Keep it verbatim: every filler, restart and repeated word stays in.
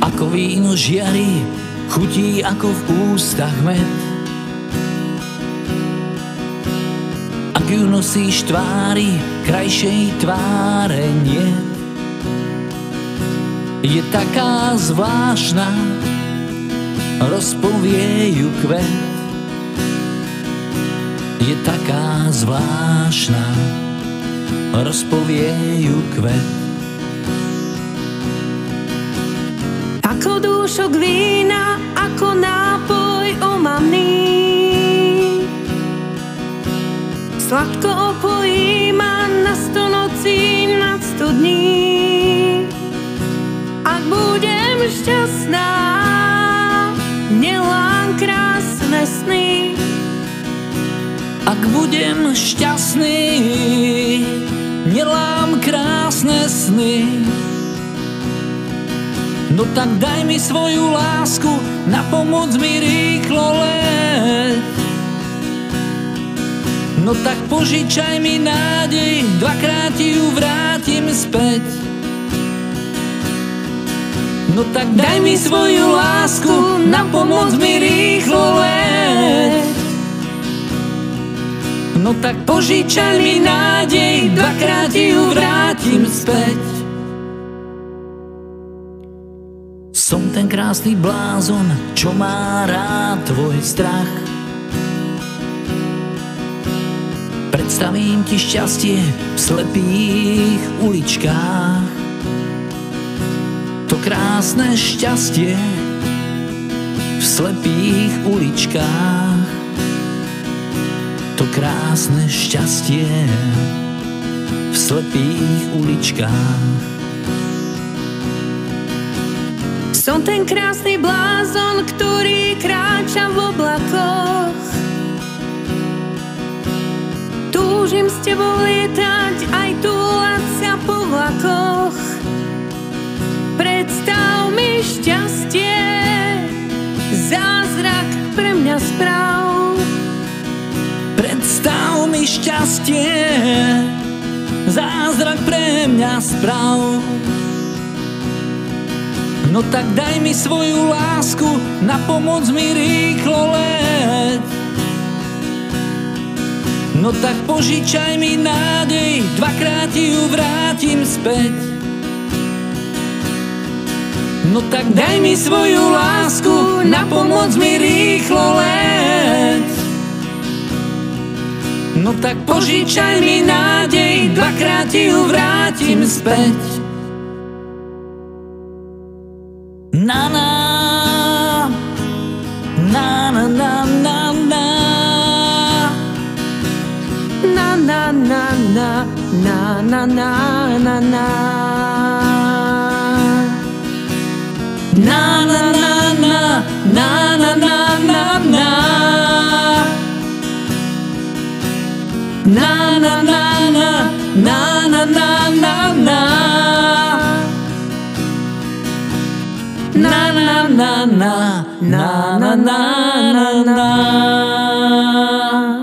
Ako víno žiari, chutí ako v ústach med. Ak ju nosíš tvári, krajšej tváre nie. Je taká zvláštna, rozpovie ju kvet. Je taká zvláštna, rozpovie ju kvet. Ako dúšok vína, ako nápoj omamný, sladko opojí ma na sto nocí, na sto dní. Ak budem šťastná, nelám krásne sny. Ak budem šťastný, nelám krásne sny. No tak daj mi svoju lásku, na pomoc mi rýchlo leď. No tak požičaj mi nádej, dvakrát ti ju vrátim späť. No tak daj mi svoju lásku, na pomoc mi rýchlo leď. No tak požičaj mi nádej, dvakrát ti ju vrátim späť. Som ten krásny blázon, čo má rád tvoj strach. Predstavím ti šťastie v slepých uličkách. To krásne šťastie v slepých uličkách. To krásne šťastie v slepých uličkách. Som ten krásny blázon, ktorý kráča v oblakoch. Túžim s tebou lietať, aj túlať sa po vlakoch. Predstav mi šťastie, zázrak pre mňa správ. Predstav mi šťastie, zázrak pre mňa správ. No tak daj mi svoju lásku, na pomoc mi rýchlo leď. No tak požičaj mi nádej, dvakrát ti ju vrátim späť. No tak daj mi svoju lásku, na pomoc mi rýchlo leď. No tak požičaj mi nádej, dvakrát ti ju vrátim späť. Na na na na na na na Na na na na na na na na na Na na na na na na na na na Na na na na na na na na na Na na na na na na na na